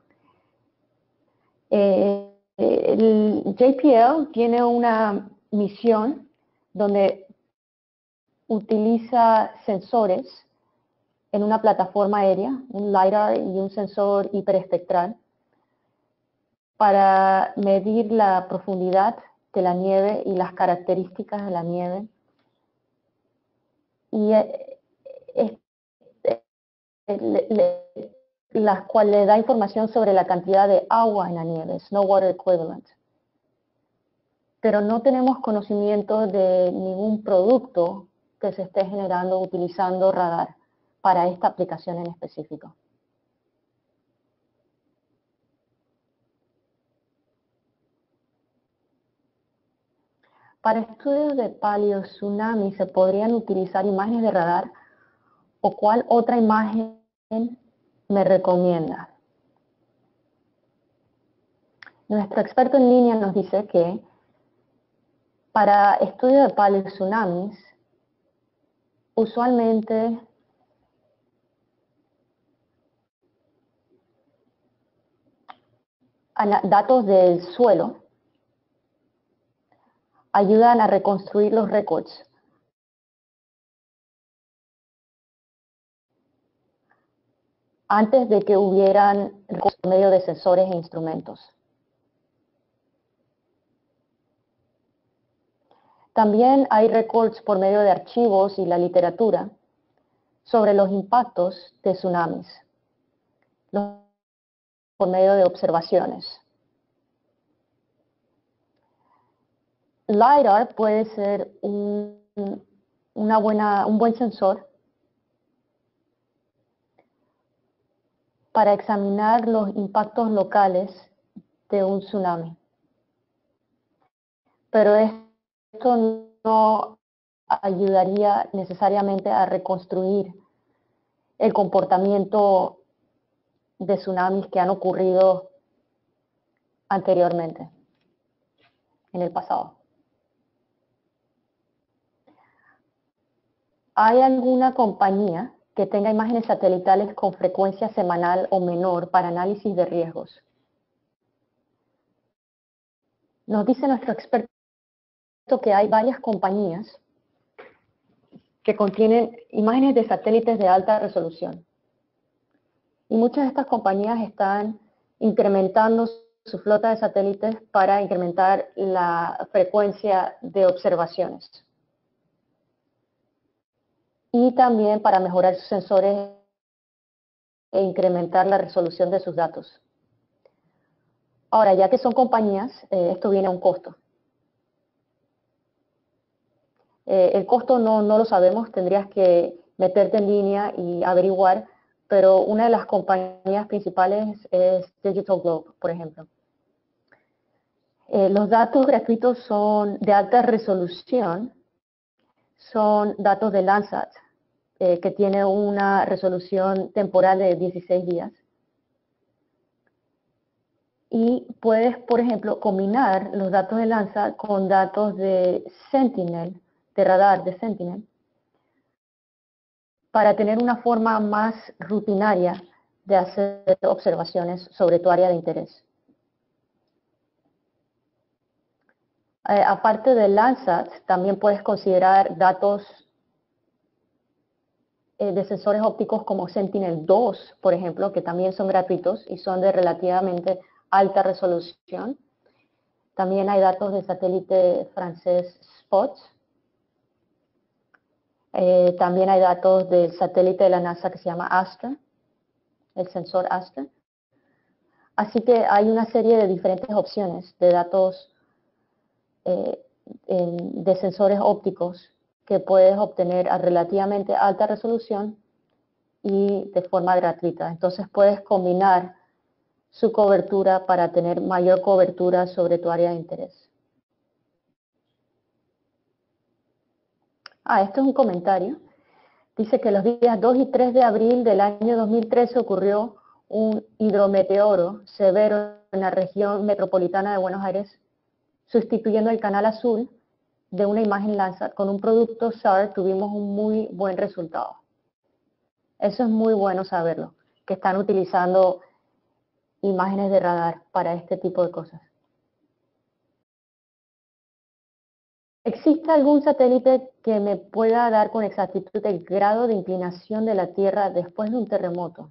Eh, el J P L tiene una misión donde utiliza sensores en una plataforma aérea, un LiDAR y un sensor hiperespectral, para medir la profundidad de la nieve y las características de la nieve. Y eh, eh, eh, le, le, la cual le da información sobre la cantidad de agua en la nieve, snow water equivalent. Pero no tenemos conocimiento de ningún producto que se esté generando utilizando radar para esta aplicación en específico. Para estudios de paleotsunami se podrían utilizar imágenes de radar, o cuál otra imagen me recomienda. Nuestro experto en línea nos dice que para estudios de paleotsunamis, usualmente datos del suelo ayudan a reconstruir los récords antes de que hubieran por medio de sensores e instrumentos. También hay récords por medio de archivos y la literatura sobre los impactos de tsunamis, por medio de observaciones. LiDAR puede ser un, una buena, un buen sensor para examinar los impactos locales de un tsunami. Pero esto no ayudaría necesariamente a reconstruir el comportamiento de tsunamis que han ocurrido anteriormente, en el pasado. ¿Hay alguna compañía que tenga imágenes satelitales con frecuencia semanal o menor para análisis de riesgos? Nos dice nuestro experto que hay varias compañías que contienen imágenes de satélites de alta resolución. Y muchas de estas compañías están incrementando su flota de satélites para incrementar la frecuencia de observaciones. Y también para mejorar sus sensores e incrementar la resolución de sus datos. Ahora, ya que son compañías, eh, esto viene a un costo. Eh, el costo no, no lo sabemos, tendrías que meterte en línea y averiguar, pero una de las compañías principales es Digital Globe, por ejemplo. Eh, los datos gratuitos son de alta resolución, son datos de Landsat, eh, que tiene una resolución temporal de dieciséis días. Y Y puedes, por ejemplo, combinar los datos de Landsat con datos de Sentinel, de radar de Sentinel, para tener una forma más rutinaria de hacer observaciones sobre tu área de interés. Eh, aparte de Landsat, también puedes considerar datos eh, de sensores ópticos como Sentinel dos, por ejemplo, que también son gratuitos y son de relativamente alta resolución. También hay datos de satélite francés Spot. Eh, también hay datos del satélite de la NASA que se llama Astra, el sensor Astra. Así que hay una serie de diferentes opciones de datos eh, en, de sensores ópticos que puedes obtener a relativamente alta resolución y de forma gratuita. Entonces puedes combinar su cobertura para tener mayor cobertura sobre tu área de interés. Ah, esto es un comentario. Dice que los días dos y tres de abril del año dos mil trece ocurrió un hidrometeoro severo en la región metropolitana de Buenos Aires, sustituyendo el canal azul de una imagen Landsat. Con un producto S A R tuvimos un muy buen resultado. Eso es muy bueno saberlo, que están utilizando imágenes de radar para este tipo de cosas. ¿Existe algún satélite que me pueda dar con exactitud el grado de inclinación de la Tierra después de un terremoto?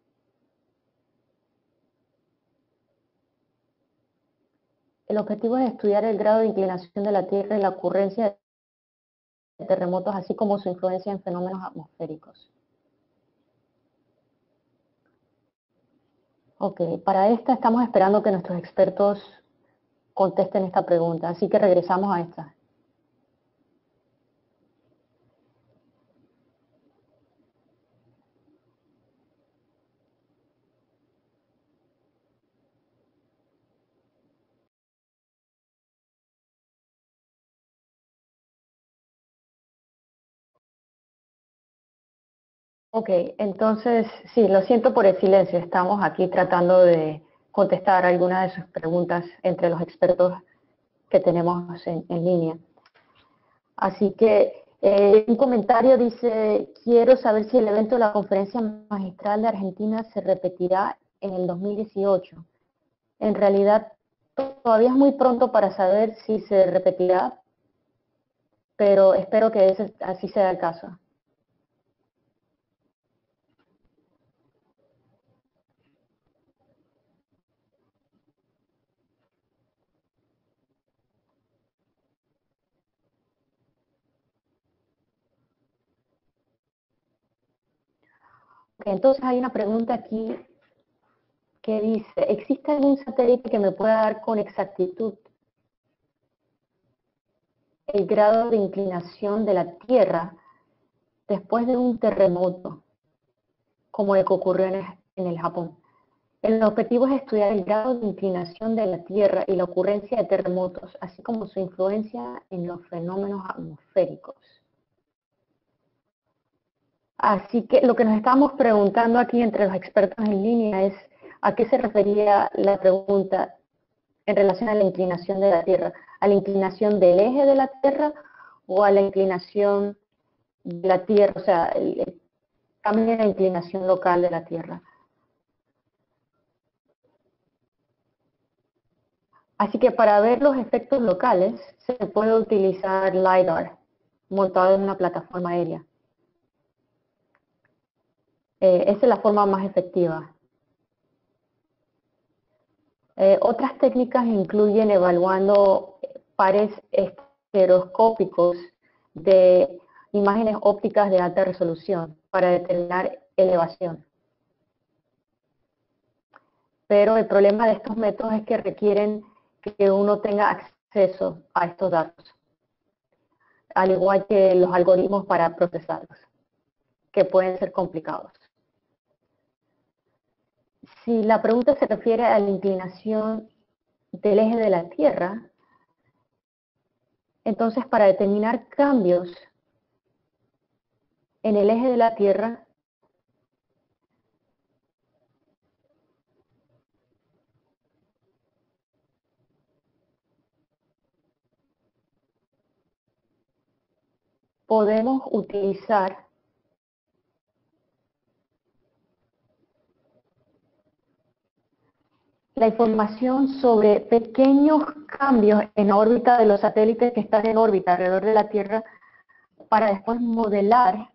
El objetivo es estudiar el grado de inclinación de la Tierra y la ocurrencia de terremotos, así como su influencia en fenómenos atmosféricos. Ok, para esta estamos esperando que nuestros expertos contesten esta pregunta, así que regresamos a esta. Ok, entonces, sí, lo siento por el silencio. Estamos aquí tratando de contestar algunas de sus preguntas entre los expertos que tenemos en, en línea. Así que eh, un comentario dice, quiero saber si el evento de la Conferencia Magistral de Argentina se repetirá en el dos mil dieciocho. En realidad, todavía es muy pronto para saber si se repetirá, pero espero que ese, así sea el caso. Entonces hay una pregunta aquí que dice, ¿existe algún satélite que me pueda dar con exactitud el grado de inclinación de la Tierra después de un terremoto, como el que ocurrió en el, en el Japón? El objetivo es estudiar el grado de inclinación de la Tierra y la ocurrencia de terremotos, así como su influencia en los fenómenos atmosféricos. Así que lo que nos estamos preguntando aquí entre los expertos en línea es a qué se refería la pregunta en relación a la inclinación de la Tierra, a la inclinación del eje de la Tierra o a la inclinación de la Tierra, o sea, el, el cambio de la inclinación local de la Tierra. Así que para ver los efectos locales se puede utilizar LiDAR montado en una plataforma aérea. Eh, esa es la forma más efectiva. Eh, otras técnicas incluyen evaluando pares estereoscópicos de imágenes ópticas de alta resolución para determinar elevación. Pero el problema de estos métodos es que requieren que uno tenga acceso a estos datos, al igual que los algoritmos para procesarlos, que pueden ser complicados. Si la pregunta se refiere a la inclinación del eje de la Tierra, entonces para determinar cambios en el eje de la Tierra, podemos utilizar la información sobre pequeños cambios en la órbita de los satélites que están en órbita alrededor de la Tierra para después modelar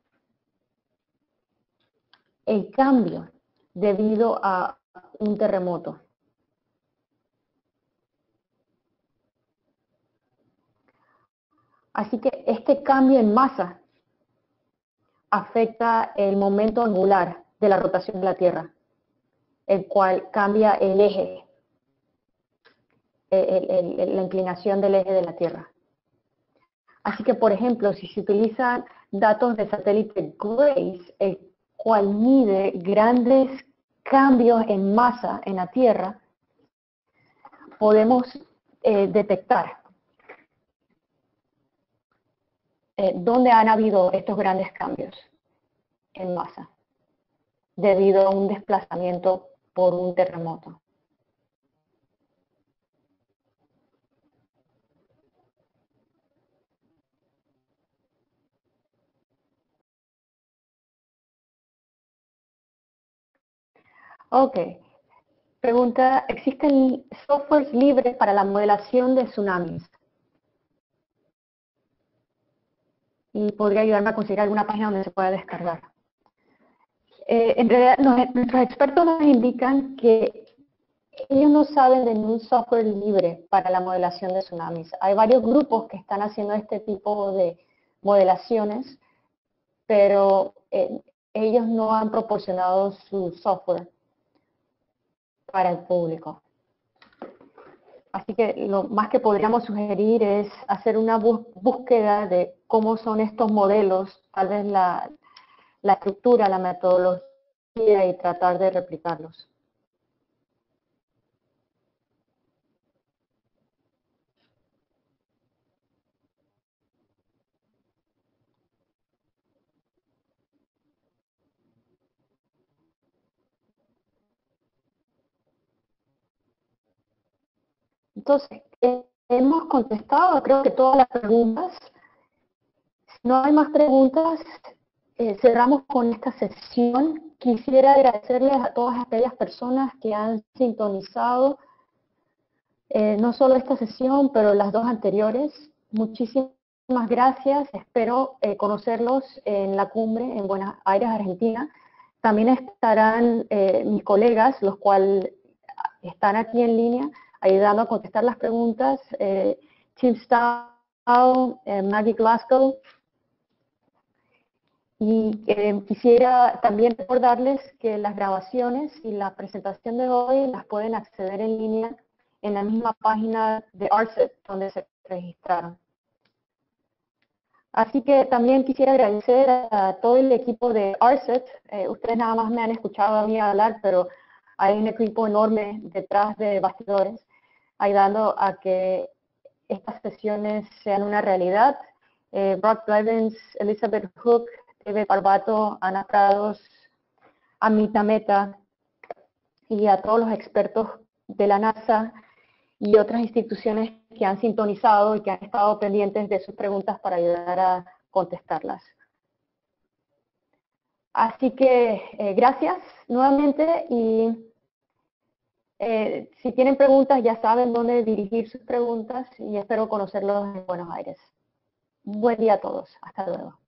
el cambio debido a un terremoto. Así que este cambio en masa afecta el momento angular de la rotación de la Tierra, el cual cambia el eje, el, el, el, la inclinación del eje de la Tierra. Así que, por ejemplo, si se utilizan datos del satélite GRACE, el cual mide grandes cambios en masa en la Tierra, podemos eh, detectar eh, dónde han habido estos grandes cambios en masa debido a un desplazamiento por un terremoto. Ok. Pregunta, ¿existen softwares libres para la modelación de tsunamis? Y podría ayudarme a conseguir alguna página donde se pueda descargar. Eh, en realidad, nos, nuestros expertos nos indican que ellos no saben de ningún software libre para la modelación de tsunamis. Hay varios grupos que están haciendo este tipo de modelaciones, pero eh, ellos no han proporcionado su software para el público. Así que lo más que podríamos sugerir es hacer una búsqueda de cómo son estos modelos, tal vez la, la estructura, la metodología y tratar de replicarlos. Entonces, eh, hemos contestado creo que todas las preguntas. Si no hay más preguntas, eh, cerramos con esta sesión. Quisiera agradecerles a todas aquellas personas que han sintonizado eh, no solo esta sesión, pero las dos anteriores. Muchísimas gracias. Espero eh, conocerlos en la cumbre en Buenos Aires, Argentina. También estarán eh, mis colegas, los cuales están aquí en línea, ayudando a contestar las preguntas. Eh, Tim Stahl, eh, Maggie Glasgow. Y eh, quisiera también recordarles que las grabaciones y la presentación de hoy las pueden acceder en línea en la misma página de ARSET donde se registraron. Así que también quisiera agradecer a todo el equipo de ARSET. Eh, ustedes nada más me han escuchado a mí hablar, pero hay un equipo enorme detrás de bastidores, ayudando a que estas sesiones sean una realidad. Eh, Brock Blevins, Elizabeth Hook, David Barbato, Ana Prados, Amita Mehta y a todos los expertos de la NASA y otras instituciones que han sintonizado y que han estado pendientes de sus preguntas para ayudar a contestarlas. Así que eh, gracias nuevamente y eh, si tienen preguntas ya saben dónde dirigir sus preguntas y espero conocerlos en Buenos Aires. Buen día a todos. Hasta luego.